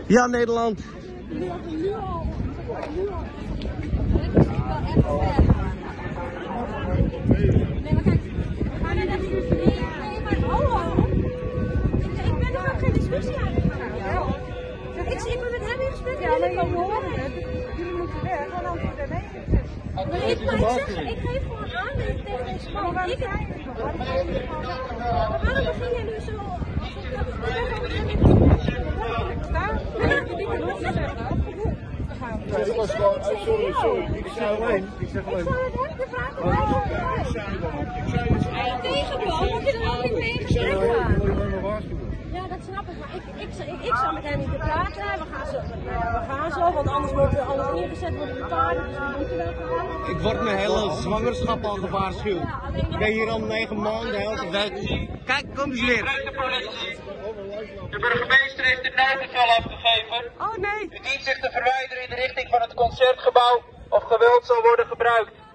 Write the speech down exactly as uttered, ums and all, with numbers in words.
Ja, Nederland. Nu al, nu al. Nee, maar kijk, we gaan net even. Nee, maar hallo. Ik, ik ben er ook geen discussie aan gegaan. Ik, ik ben met hem in gesprek. Ja, maar jullie moeten weg, want dan wordt er nee. Maar ik, maar ik zeg, ik geef gewoon aan tegen deze man. Ik het. Maar waarom begin jij nu zo? Ik was gewoon, sorry, sorry, ik zeg alleen, ik zeg alleen. Ik zou het hem de vraag krijgen. Ik zei dus aan. Tegenkomen, moet je er ook niet mee in Ik zei gesprek alleen, ik wil je gaan. alleen maar waarschuwen. Ja, dat snap ik, maar ik, ik, ik, ik zou met hem niet praten. We gaan zo, we gaan zo, want anders wordt er alles ingezet, wordt het betaald, dus we moeten wel gaan. Ik word mijn hele zwangerschap al gewaarschuwd. Ik ben hier al negen maanden, elke week. Kijk, kom eens weer. De burgemeester heeft het noodbevel afgegeven. Oh nee. U dient zich te verwijderen in de richting van het concertgebouw of geweld zal worden gebruikt.